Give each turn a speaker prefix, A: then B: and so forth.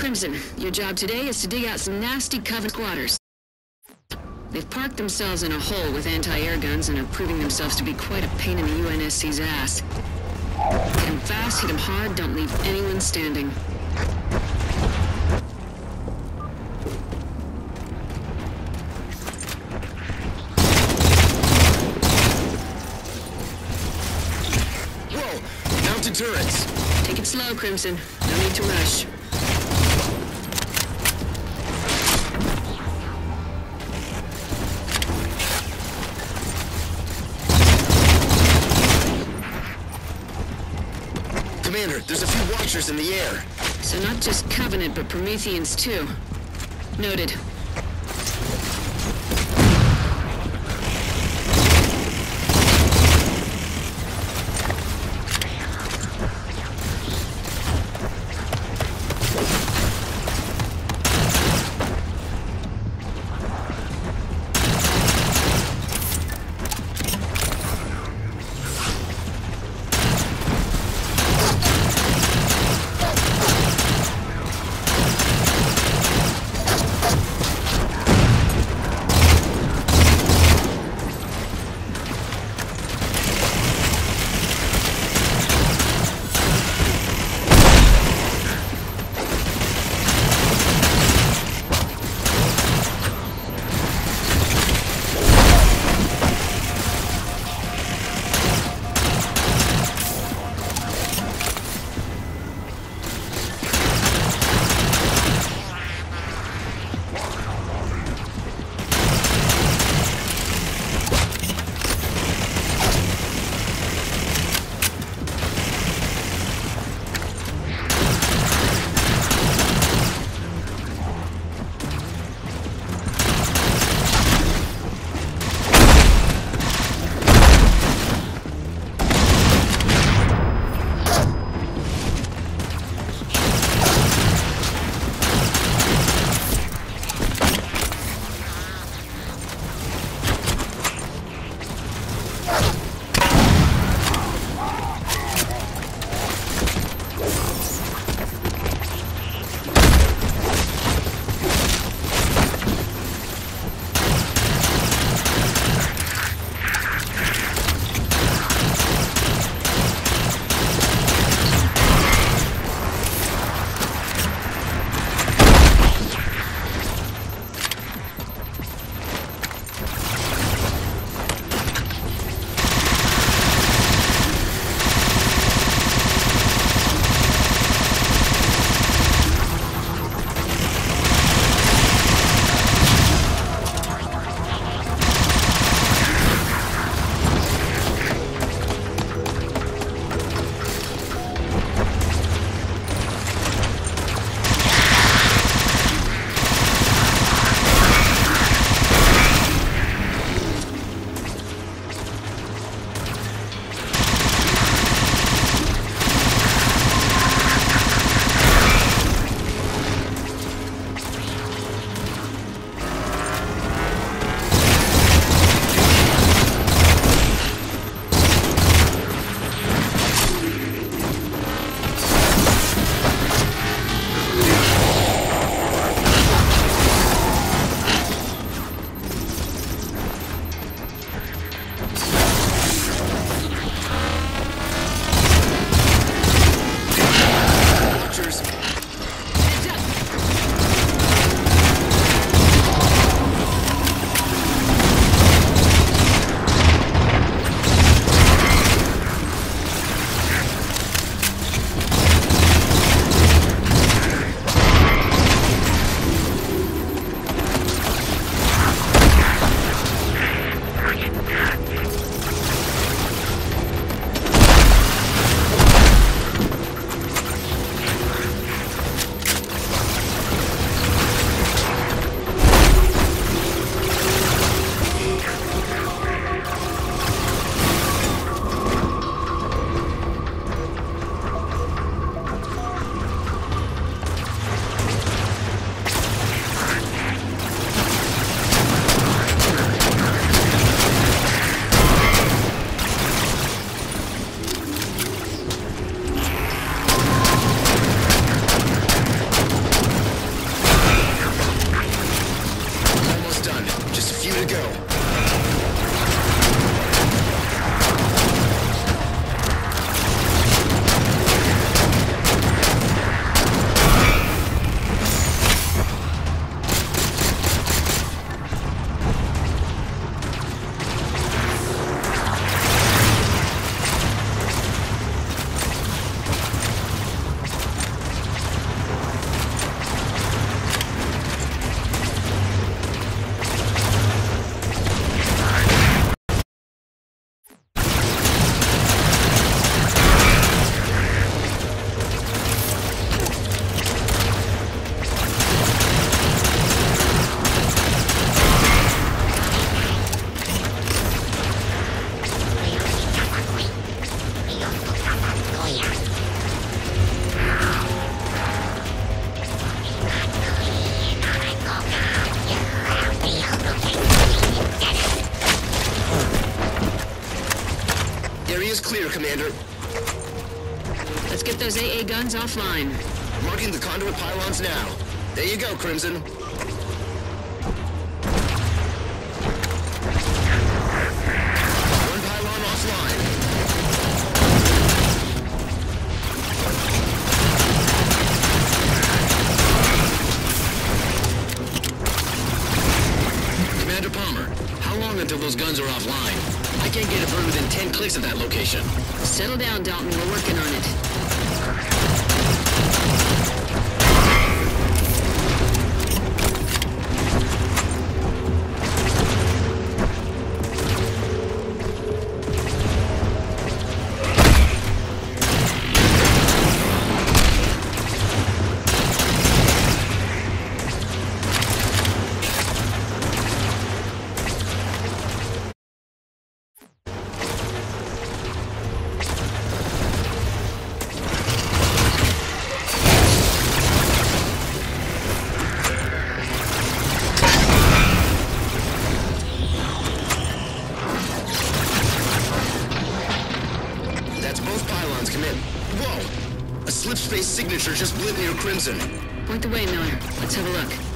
A: Crimson, your job today is to dig out some nasty Covenant squatters. They've parked themselves in a hole with anti-air guns and are proving themselves to be quite a pain in the UNSC's ass. Hit them fast, hit them hard, don't leave anyone standing.
B: Whoa! Mounted turrets!
A: Take it slow, Crimson. No need to rush.
B: Commander, there's a few Watchers in the air.
A: So not just Covenant, but Prometheans too. Noted.
B: Area's clear, Commander.
A: Let's get those AA guns offline.
B: Marking the conduit pylons now. There you go, Crimson. One pylon offline.
C: Commander Palmer, how long until those guns are offline? I can't get a bird within 10 clicks of that location.
A: Settle down, Dalton. We're working on it.
B: Whoa! A slipspace signature just lit near Crimson.
A: Point the way, Miller. Let's have a look.